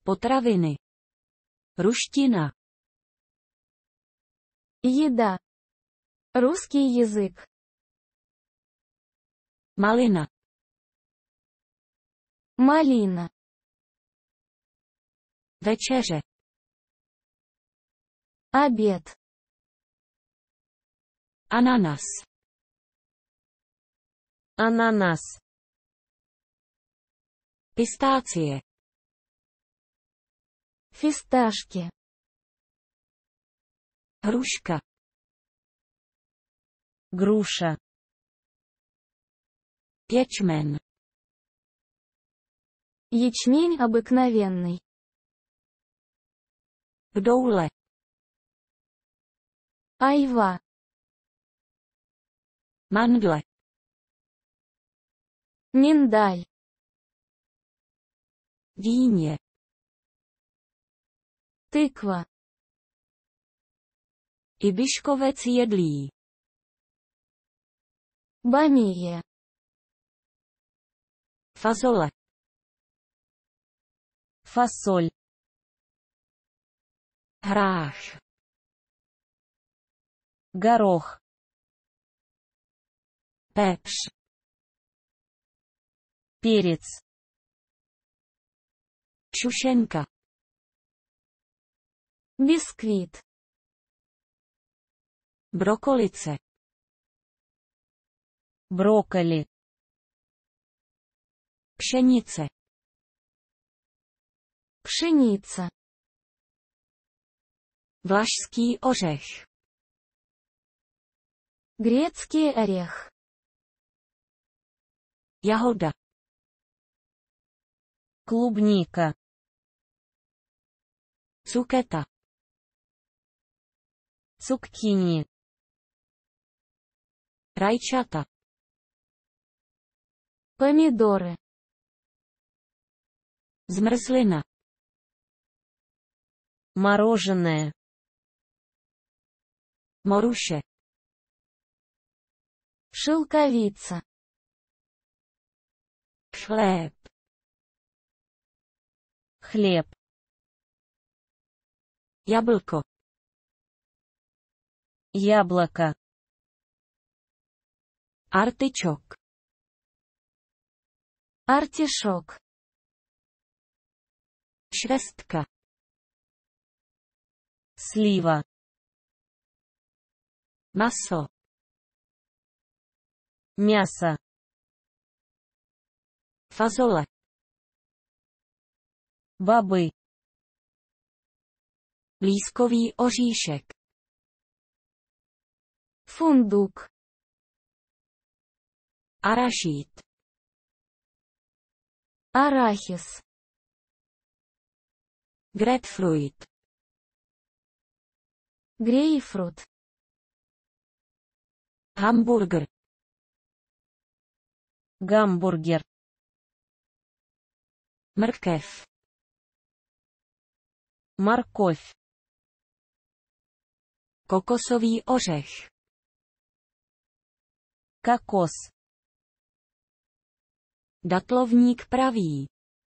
Potraviny. Ruština. Еда. Русский язык. Malina. Малина. Večeře. Обед. Ananas. Ананас. Pistácie. Фисташки. Hruška. Груша. Ječmen. Ячмень обыкновенный. Bdoule. Айва. Mandle. Миндаль. Dýně. Тыква. Ibiškovec jedlý. Бамия. Fazole. Фасоль. Hrách. Горох. Pepř. Перец. Šušenka. Бисквит. Brokolice. Брокколи. Pšenice. Пшеница. Vlašský ořech. Грецкий орех. Jahoda. Клубника. Cuketa. Цукини. Rajčata. Помидоры. Zmrzlina. Мороженое. Moruše. Шелковица. Chléb. Хлеб. Jablko. Яблоко. Artičok. Артишок. Švestka. Слива. Maso. Мясо. Fazole. Бобы. Lískový oříšek. Фундук. Arašít. Арахис. Grapefruit. Грейпфрут. Hamburger. Гамбургер. Mrkev. Морковь. Kokosový ořech. Кокос. Datlovník pravý.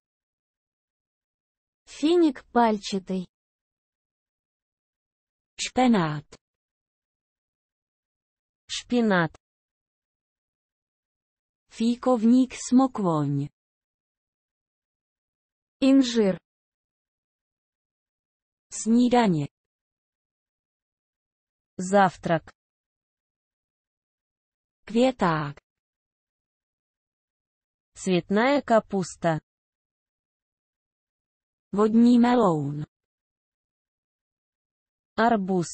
Финик пальчатый. Špenát. Шпинат. Fíkovník smokvoň. Инжир. Snídaně. Завтрак. Květák. Цветная капуста. Vodní meloun. Арбуз.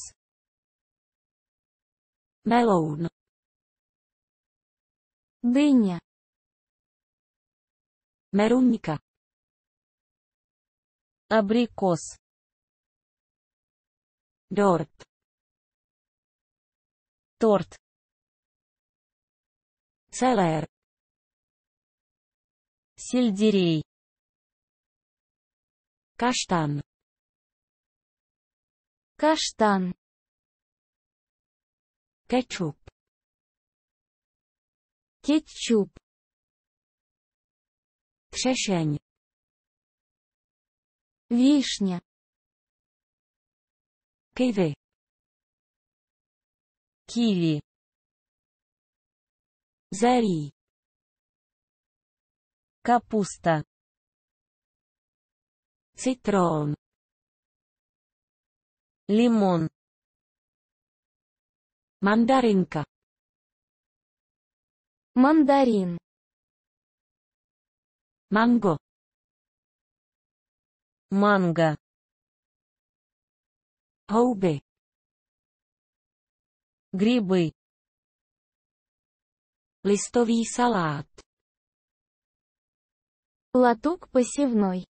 Meloun. Дыня. Meruňka. Абрикос. Dort. Торт. Celer. Сельдерей. Kaštan. Каштан. Kečup. Кетчуп. Třešeň. Вишня. Kiwi. Киви. Zelí. Капуста. Citron. Лимон. Mandarinka. Мандарин. Mango. Манго. Houby. Грибы. Listový salát. Латук посевной.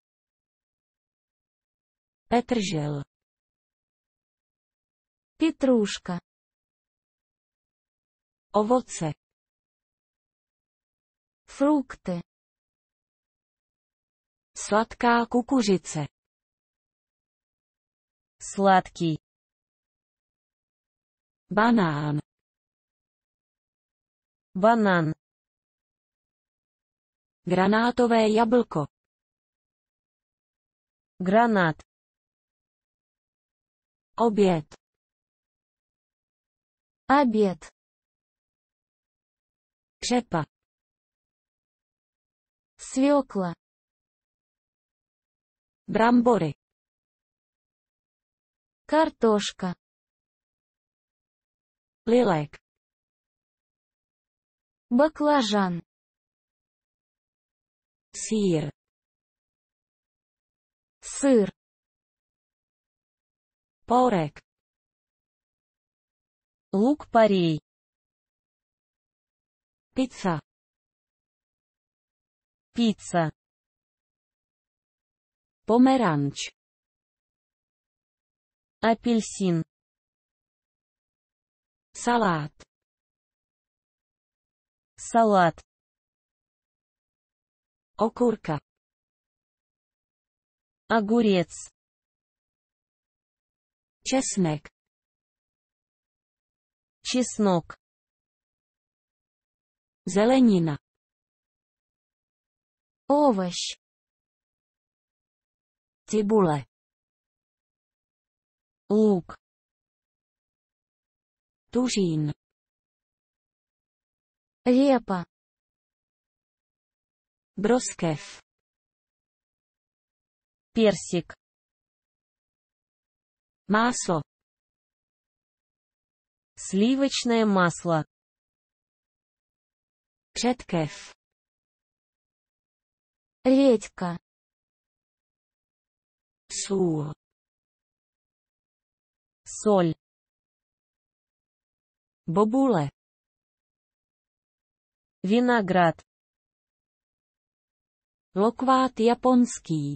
Petržel. Петрушка. Ovoce. Фрукты. Sladká kukuřice. Сладкий. Banán. Банан. Granátové jablko. Гранат. Oběd. Обед. Řepa. Свекла. Brambory. Картошка. Lilek. Баклажан. Sýr. Сыр. Porek. Лук-порей. Pizza. Пицца. Pomeranč. Апельсин. Salát. Салат. Okurka. Огурец. Česnek. Чеснок. Zelenina. Овощ. Cibule. Лук. Tuřín. Репа. Broskev. Персик. Máslo. Сливочное масло. Řetkev. Редька. Sůl. Соль. Bobule. Виноград. Lokvát japonský.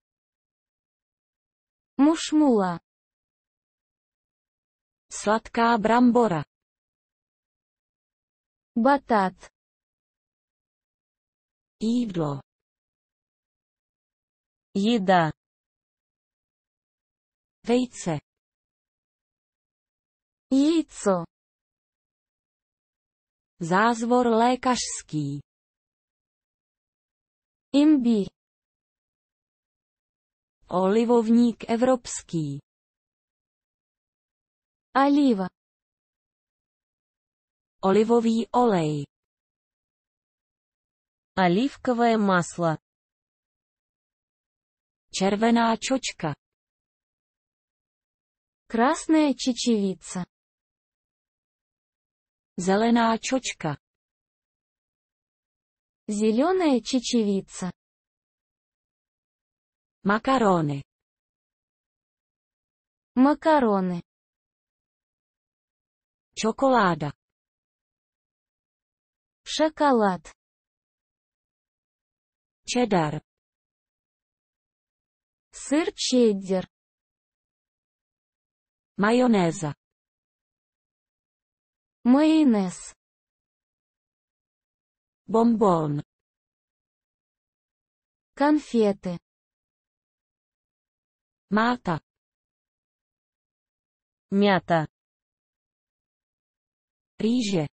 Мушмула. Sladká brambora. Батат. Jídlo. Еда. Vejce. Яйцо. Zázvor lékařský. Имбирь. Olivovník evropský. Олива. Olivový olej. Оливковое масло. Červená čočka. Красная чечевица. Zelená čočka. Зеленая чечевица. Makarony. Макароны. Čokoláda. Шоколад. Cheddar. Сыр чеддер. Majonéza. Майонез. Bonbon. Конфеты. Máta. Мята. Rýže.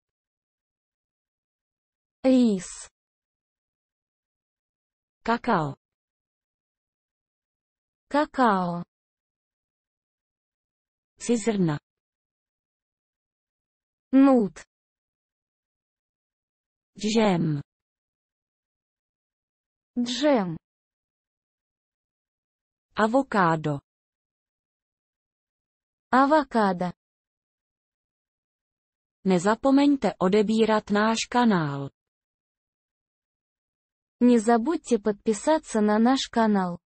Рис. Kakao. Какао. Cizrna. Нут. Džem. Джем. Avokádo. Авокадо. Nezapomeňte odebírat náš kanál. Не забудьте подписаться на наш канал.